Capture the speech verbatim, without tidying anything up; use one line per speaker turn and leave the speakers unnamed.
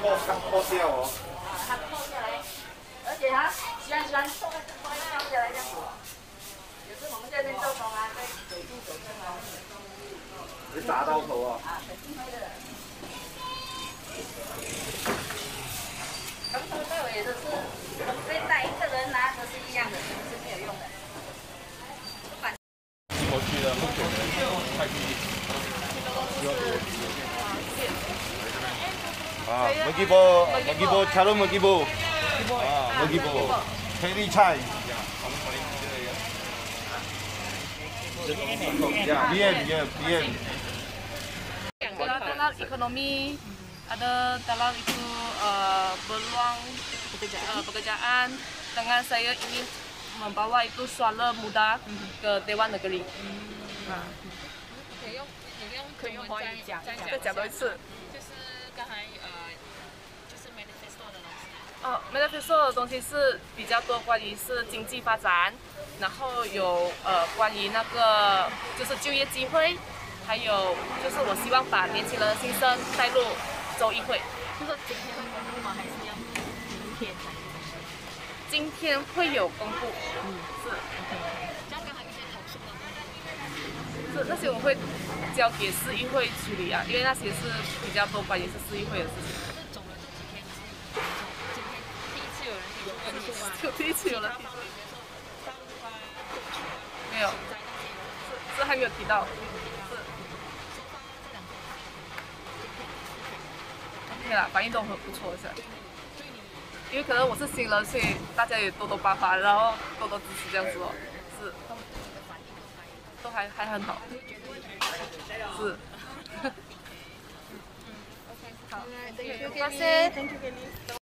破破掉哦。
啊，它破下来，而且它喜欢喜欢破破掉下来这样子。有时我们这边做工啊，会走进走出啊。
会砸到头啊！
啊，肯定会的。从头到尾都是，所以带一个人拿都是一样的，是没有用的。不管。
过去的目前的快递。啊，Magibo, Magibo, calon Magibo. Ah, Magibo. Peri chai. Ya, bien, ya, bien.
Ada dalam ekonomi, ada dalam itu uh, peluang pekerjaan. Uh, pekerjaan. Dengan saya ingin membawa itu suara muda ke Dewan Negeri.
可以用，你用
可以用华语讲，
再
再讲多一次。
就是刚才呃，就是 manifesto 的东西。
哦 ，manifesto 的东西是比较多关于是经济发展，然后有呃关于那个就是就业机会，还有就是我希望把年轻人的心声带入州议会。
就是今天会公布吗？还是要明天才？
今天会有公布，嗯，是。
这样刚才一些投诉的东西。
是那些我会交给市议会处理啊，因为那些是比较多关于是市议会的事情。
是走了这几天是，今天第一次有人提出问题吗？
就第一次有人提出，
商务啊，
没有，是是还没有提到，是。OK 啦，反应都很不错，是。因为可能我是新人，所以大家也多多包涵，然后多多支持这样子哦，是。都还还很好，是。好，谢谢，谢谢。